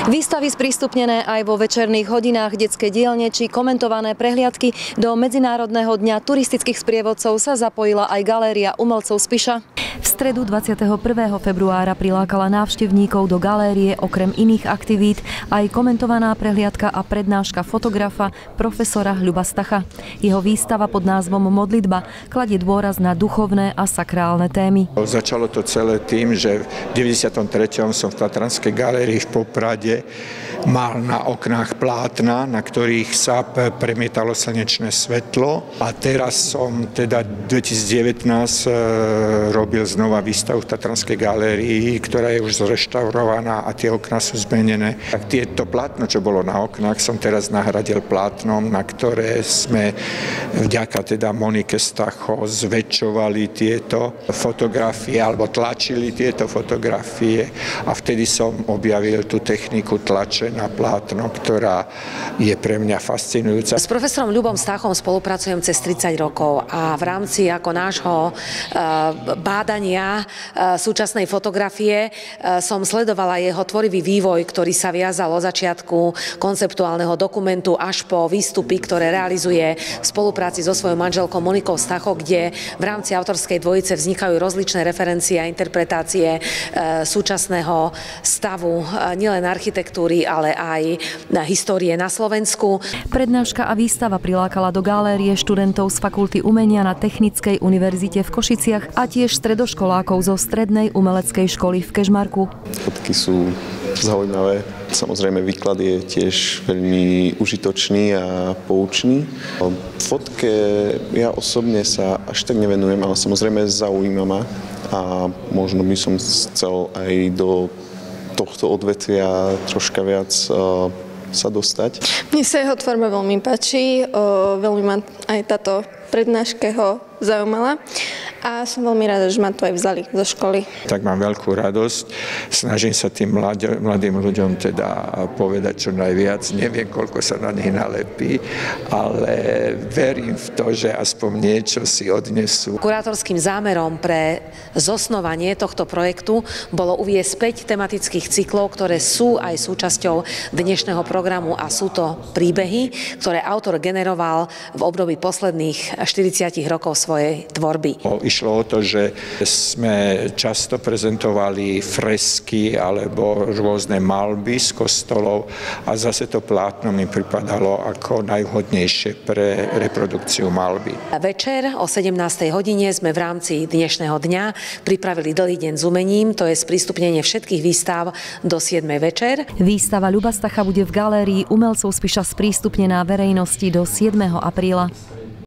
Výstavy sprístupnené aj vo večerných hodinách, detské dielne či komentované prehliadky. Do Medzinárodného dňa turistických sprievodcov sa zapojila aj galéria umelcov Spiša. V stredu 21. februára prilákala návštevníkov do galérie okrem iných aktivít aj komentovaná prehliadka a prednáška fotografa profesora Ľuba Stacha. Jeho výstava pod názvom Modlitba kladie dôraz na duchovné a sakrálne témy. Začalo to celé tým, že v 93. som v Tatranskej galérii v Poprade mal na oknách plátna, na ktorých sa premietalo slnečné svetlo, a teraz som teda 2019 robil znova výstavu v Tatranskej galérii, ktorá je už zreštaurovaná a tie okná sú zmenené. Tak tieto plátno, čo bolo na oknách, som teraz nahradil plátnom, na ktoré sme vďaka teda Monike Stacho zväčšovali tieto fotografie alebo tlačili tieto fotografie, a vtedy som objavil tú techniku tlače na plátno, ktorá je pre mňa fascinujúca. S profesorom Ľubom Stachom spolupracujem cez 30 rokov a v rámci ako nášho bádania súčasnej fotografie som sledovala jeho tvorivý vývoj, ktorý sa viazal od začiatku konceptuálneho dokumentu až po výstupy, ktoré realizuje v spolupráci so svojou manželkou Monikou Stacho, kde v rámci autorskej dvojice vznikajú rozličné referencie a interpretácie súčasného stavu nielen architektúry, ale aj histórie na Slovensku. Prednáška a výstava prilákala do galérie študentov z Fakulty umenia na Technickej univerzite v Košiciach a tiež stredoškolákov zo Strednej umeleckej školy v Kežmarku. Fotky sú zaujímavé. Samozrejme, výklad je tiež veľmi užitočný a poučný. Fotke ja osobne sa až tak nevenujem, ale samozrejme zaujíma ma a možno by som chcel aj do tohto odvetvia troška viac sa dostať. Mne sa jeho tvorba veľmi páči, veľmi ma aj táto prednáška ho zaujímala a som veľmi rada, že ma to aj vzali zo školy. Tak mám veľkú radosť, snažím sa tým mladým ľuďom teda povedať čo najviac. Neviem, koľko sa na nich nalepí, ale verím v to, že aspoň niečo si odnesú. Kurátorským zámerom pre zosnovanie tohto projektu bolo uviesť 5 tematických cyklov, ktoré sú aj súčasťou dnešného programu, a sú to príbehy, ktoré autor generoval v období posledných 40 rokov svojej tvorby. Išlo o to, že sme často prezentovali fresky alebo rôzne maľby z kostolov, a zase to plátno mi pripadalo ako najvhodnejšie pre reprodukciu maľby. Večer o 17. hodine sme v rámci dnešného dňa pripravili dlhý deň s umením, to je sprístupnenie všetkých výstav do 7. večer. Výstava Ľuba Stacha bude v galérii umelcov Spiša sprístupnená verejnosti do 7. apríla.